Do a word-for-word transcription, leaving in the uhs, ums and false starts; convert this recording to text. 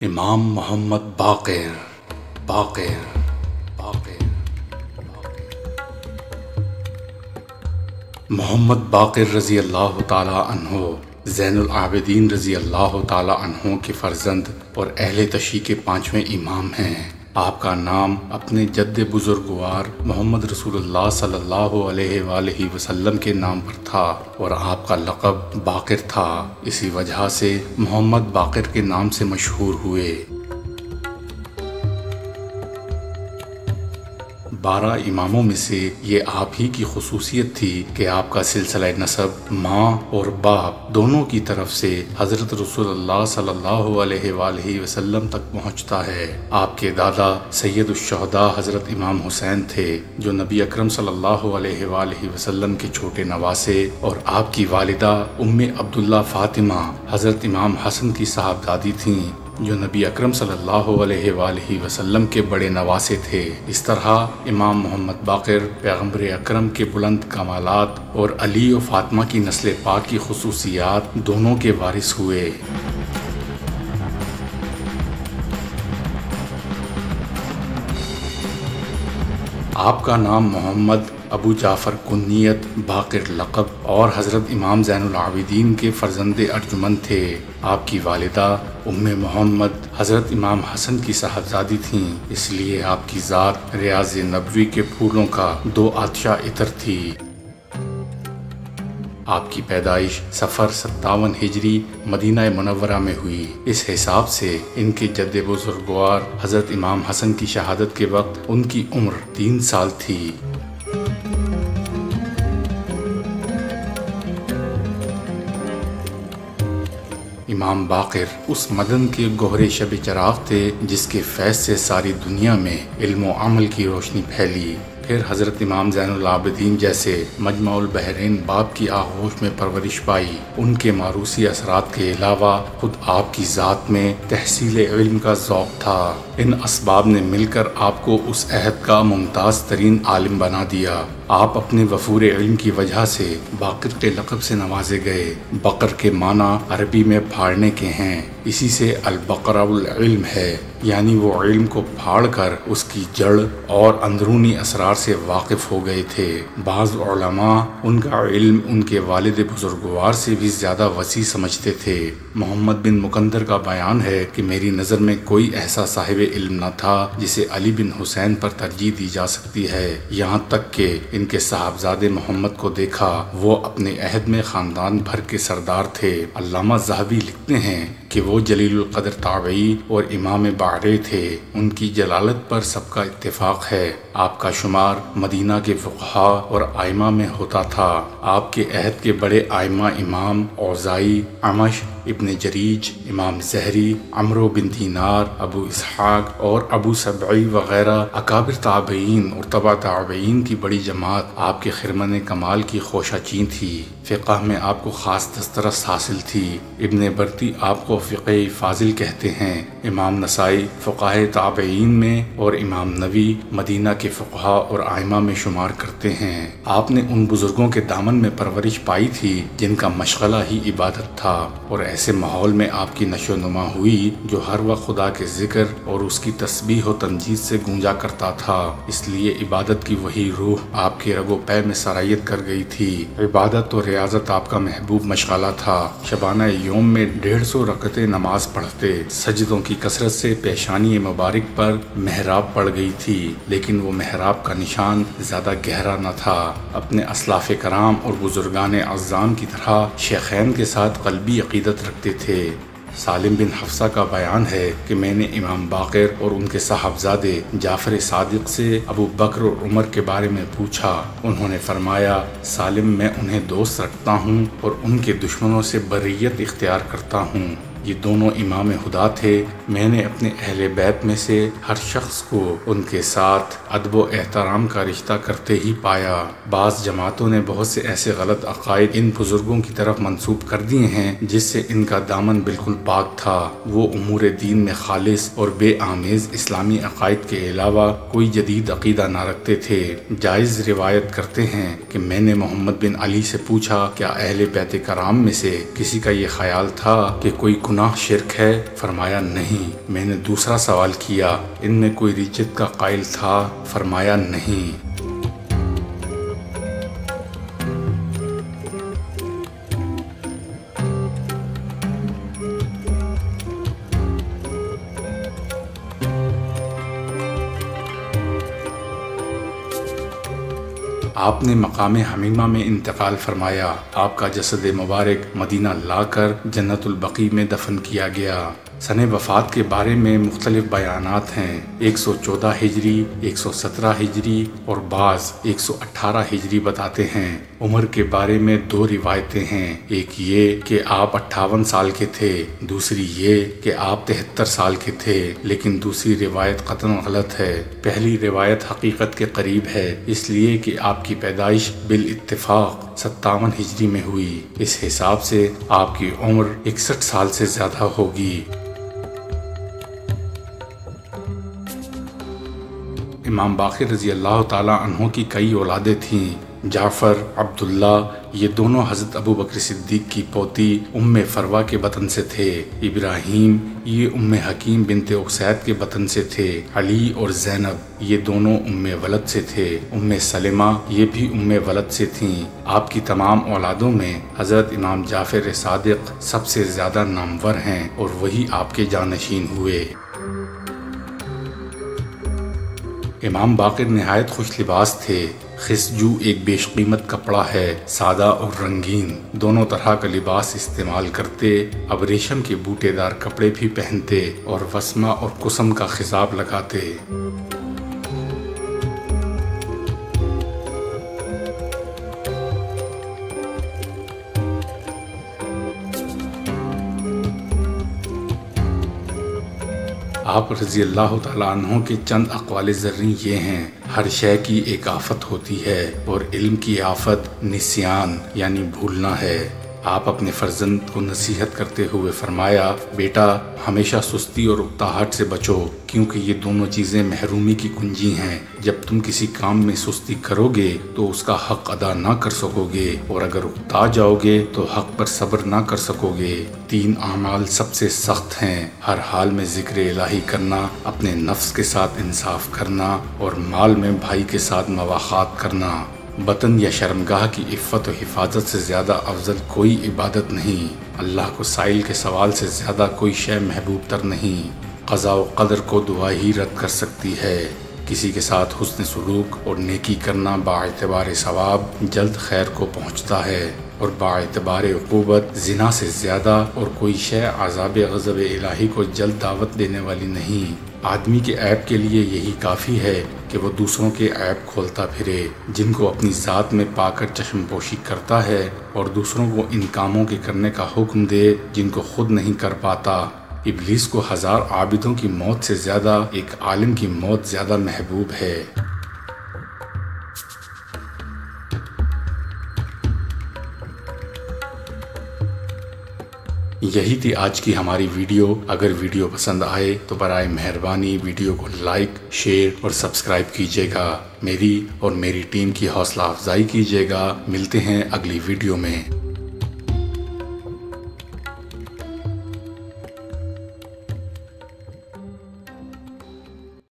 امام محمد باقر باقر باقر محمد باقر رضی اللہ تعالی عنہ زین العابدین رضی اللہ تعالی عنہ کے فرزند اور اہل تشیع کے پانچویں امام ہیں۔ آپ کا نام اپنے جد بزرگوار محمد رسول اللہ صلی اللہ علیہ وآلہ وسلم کے نام پر تھا اور آپ کا لقب باقر تھا، اسی وجہ سے محمد باقر کے نام سے مشہور ہوئے۔ بارہ اماموں میں سے یہ آپ ہی کی خصوصیت تھی کہ آپ کا سلسلہ نسب ماں اور باپ دونوں کی طرف سے حضرت رسول اللہ صلی اللہ علیہ وآلہ وسلم تک پہنچتا ہے۔ آپ کے دادا سید الشہداء حضرت امام حسین تھے جو نبی اکرم صلی اللہ علیہ وآلہ وسلم کے چھوٹے نواسے، اور آپ کی والدہ ام عبداللہ فاطمہ حضرت امام حسن کی صاحبزادی تھیں جو نبی اکرم صلی اللہ علیہ وآلہ وسلم کے بڑے نواسے تھے۔ اس طرح امام محمد باقر پیغمبر اکرم کے بلند کمالات اور علی و فاطمہ کی نسل پاک کی خصوصیات دونوں کے وارث ہوئے۔ آپ کا نام محمد، ابو جعفر کنیت، باقر لقب اور حضرت امام زین العابدین کے فرزند ارجمند تھے۔ آپ کی والدہ ام محمد حضرت امام حسن کی صاحبزادی تھیں، اس لیے آپ کی ذات ریاض نبوی کے پھولوں کا دو آتشہ عطر تھی۔ آپ کی پیدائش صفر ستاون ہجری مدینہ منورہ میں ہوئی۔ اس حساب سے ان کے جد بزرگوار حضرت امام حسن کی شہادت کے وقت ان کی عمر تین سال تھی۔ امام باقر اس مدن کے گہرے شب چراغ تھے جس کے فیض سے ساری دنیا میں علم و عمل کی روشنی پھیلی۔ پھر حضرت امام زین العابدین جیسے مجمع البحرین باپ کی آغوش میں پرورش پائی۔ ان کے موروثی اثرات کے علاوہ خود آپ کی ذات میں تحصیل علم کا ذوق تھا۔ ان اسباب نے مل کر آپ کو اس عہد کا ممتاز ترین عالم بنا دیا۔ آپ اپنے وفور علم کی وجہ سے باقر کے لقب سے نوازے گئے۔ بقر کے معنی عربی میں پھاڑنے کے ہیں، اسی سے البقرہ العلم ہے، یعنی وہ علم کو پھاڑ کر اس کی جڑ اور اندرونی اسرار سے واقف ہو گئے تھے۔ بعض علماء ان کا علم ان کے والد بزرگوار سے بھی زیادہ وسیع سمجھتے تھے۔ محمد بن مکندر کا بیان ہے کہ میری نظر میں کوئی ایسا صاحب علم نہ تھا جسے علی بن حسین پر ترجیح دی جا سکتی ہے، یہاں تک کہ ان کے صاحبزادے محمد کو دیکھا، وہ اپنے عہد میں خاندان بھر کے سردار تھے۔ علامہ ذہبی لکھتے ہیں کہ وہ جلیل القدر تابعی اور امام باعث تھے، ان کی جلالت پر سب کا اتفاق ہے۔ آپ کا شمار مدینہ کے فقہاء اور ائمہ میں ہوتا تھا۔ آپ کے عہد کے بڑے ائمہ امام اوزاعی، اعمش، ابن جریج، امام زہری، عمرو بن دینار، ابو اسحاق اور ابو سبعی وغیرہ اکابر تابعین اور تبع تابعین کی بڑی جماعت آپ کے خرمن کمال کی خوشہ چین تھی۔ فقہ میں آپ کو خاص دسترس حاصل تھی۔ ابن برتی آپ کو فقہ فاضل کہتے ہیں۔ امام نسائی فقہ تابعین میں اور امام نووی مدینہ کے فقہاء اور ائمہ میں شمار کرتے ہیں۔ آپ نے ان بزرگوں کے دامن میں پرورش پائی تھی جن کا مشغلہ ہی عبادت تھا، اور ایسے ماحول میں آپ کی نشو و نما ہوئی جو ہر وقت خدا کے ذکر اور اس کی تسبیح و تمجید سے گونجا کرتا تھا۔ اس لیے عبادت کی وہی روح آپ کے رگ و پے میں سرایت کر گئی تھی۔ عبادت اور ریاضت آپ کا محبوب مشغلہ تھا۔ شبانہ یوم میں ڈیڑھ سو رکعتیں نماز پڑھتے، سجدوں کی کثرت سے پیشانی مبارک پر محراب پڑ گئی تھی، لیکن وہ محراب کا نشان زیادہ گہرا نہ تھا۔ اپنے اسلاف کرام اور بزرگان اعظام کی طرح شیخین کے ساتھ قلبی عقیدت رکھتے تھے۔ سالم بن حفصہ کا بیان ہے کہ میں نے امام باقر اور ان کے صاحبزادے جعفر صادق سے ابو بکر اور عمر کے بارے میں پوچھا۔ انہوں نے فرمایا، سالم، میں انہیں دوست رکھتا ہوں اور ان کے دشمنوں سے بریت اختیار کرتا ہوں۔ یہ دونوں امام خدا تھے۔ میں نے اپنے اہل بیت میں سے ہر شخص کو ان کے ساتھ ادب و احترام کا رشتہ کرتے ہی پایا۔ بعض جماعتوں نے بہت سے ایسے غلط عقائد ان بزرگوں کی طرف منسوب کر دیے ہیں جس سے ان کا دامن بالکل پاک تھا۔ وہ امور دین میں خالص اور بے آمیز اسلامی عقائد کے علاوہ کوئی جدید عقیدہ نہ رکھتے تھے۔ جائز روایت کرتے ہیں کہ میں نے محمد بن علی سے پوچھا، کیا اہل بیت کرام میں سے کسی کا یہ خیال تھا کہ کوئی गुनाह शिरक है? फरमाया नहीं। मैंने दूसरा सवाल किया, इनमें कोई रिज्जत का कायल था? फरमाया नहीं। आपने मकाम हमीमा में इंतकाल फरमाया। आपका जसद मुबारक मदीना लाकर जन्नतुल बकी में दफन किया गया। सने वफ़ात के बारे में मुख्तलिफ बयानात हैं। एक सौ चौदह हिजरी, एक सौ सत्रह हिजरी और बाज़ एक सौ अठारह हिजरी बताते हैं। उम्र के बारे में दो रिवायतें हैं, एक ये कि आप अट्ठावन साल के थे, दूसरी ये कि आप तिहत्तर साल के थे, लेकिन दूसरी रिवायत कतन गलत है। पहली रिवायत हकीकत के करीब है, इसलिए कि आपकी पैदाइश बिल इत्तिफाक सत्तावन हिजरी में हुई। इस हिसाब से आपकी उम्र इकसठ साल से ज्यादा होगी। इमाम बाक़िर रज़ी अल्लाह ताला अन्हु की कई औलादें थीं। जाफ़र, अब्दुल्ला, ये दोनों हज़रत अबू बकर सिद्दीक़ की पोती उम्मे फरवा के बतन से थे। इब्राहीम, ये उम्मे हकीम बिनते उसैद के बतन से थे। अली और ज़ैनब, ये दोनों उम्मे वलद से थे। उम्मे सलेमा, ये भी उम्मे वलद से थीं। आपकी तमाम औलादों में हज़रत इमाम जाफ़र सादिक़ सबसे ज़्यादा नामवर हैं और वही आपके जानशीन हुए। इमाम बाक़िर निहायत खुश लिबास थे। खिसजू एक बेशकीमत कपड़ा है, सादा और रंगीन, दोनों तरह का लिबास इस्तेमाल करते। अब रेशम के बूटेदार कपड़े भी पहनते और वस्मा और कुसम का खिताब लगाते। आप रज़ी अल्लाह ताला अन्हु के चंद अक़वाल ज़र्री ये हैं, हर शय की एक आफत होती है और इल्म की आफत निस्यान यानी भूलना है। आप अपने फर्जंद को नसीहत करते हुए फरमाया, बेटा हमेशा सुस्ती और उकताहट से बचो, क्योंकि ये दोनों चीज़ें महरूमी की कुंजी हैं। जब तुम किसी काम में सुस्ती करोगे तो उसका हक अदा ना कर सकोगे, और अगर उकता जाओगे तो हक पर सब्र ना कर सकोगे। तीन आमाल सबसे सख्त हैं, हर हाल में जिक्र इलाही करना, अपने नफ्स के साथ इंसाफ करना और माल में भाई के साथ मवाख़ात करना। बतन या शर्मगाह की इफ़्फ़त और हिफाजत से ज़्यादा अफजल कोई इबादत नहीं। अल्लाह को साइल के सवाल से ज़्यादा कोई शय महबूब तर नहीं। क़ज़ा व क़दर को दुआ ही रद्द कर सकती है। किसी के साथ हुस्न सुलूक और नेकी करना बाएतबार सवाब जल्द खैर को पहुँचता है, और बाएतबार उक़ूबत ज़िना से ज़्यादा और कोई शय अज़ाब ग़ज़ब इलाही को जल्द दावत देने वाली नहीं। आदमी के ऐब के लिए यही काफ़ी है कि वो दूसरों के ऐब खोलता फिरे, जिनको अपनी ज़ात में पाकर चश्मपोशी करता है, और दूसरों को इन कामों के करने का हुक्म दे जिनको खुद नहीं कर पाता। इब्लीस को हजार आबिदों की मौत से ज़्यादा एक आलिम की मौत ज़्यादा महबूब है। यही थी आज की हमारी वीडियो। अगर वीडियो पसंद आए तो बराए मेहरबानी वीडियो को लाइक, शेयर और सब्सक्राइब कीजिएगा। मेरी और मेरी टीम की हौसला अफजाई कीजिएगा। मिलते हैं अगली वीडियो में।